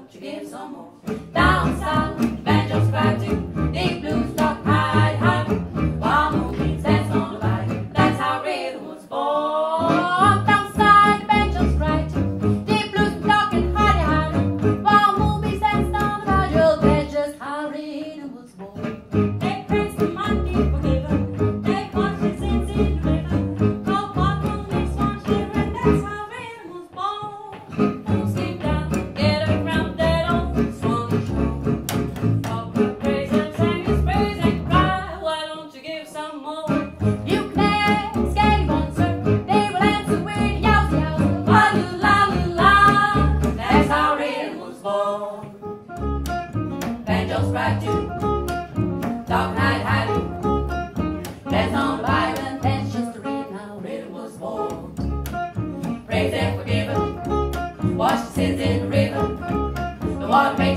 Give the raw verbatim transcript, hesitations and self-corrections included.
don't you give some more? Down south, banjos cry too, deep blues talk high, high. While moonbeams dance on the bayou, that's how rhythm was born. Down south, banjos cry too, deep blues talking high, high. While moonbeams dance on the bayou, that's just how rhythm was born. They praise the monkey for giving, they wash his sins in the river. Go walk on this one shivering, that's how rhythm was born. Don't skip down, get around that old swan shore. Talk the praise and sang his praise and cry, why don't you give some more? You can ask anyone, sir, they will answer with yows, yows. La la la la, that's how rhythm was born. Banjos cry too, talk night high too. Dance on the bayou and that's just the rhythm how rhythm was born. Praise and forgiven, wash the sins in the river. The water makes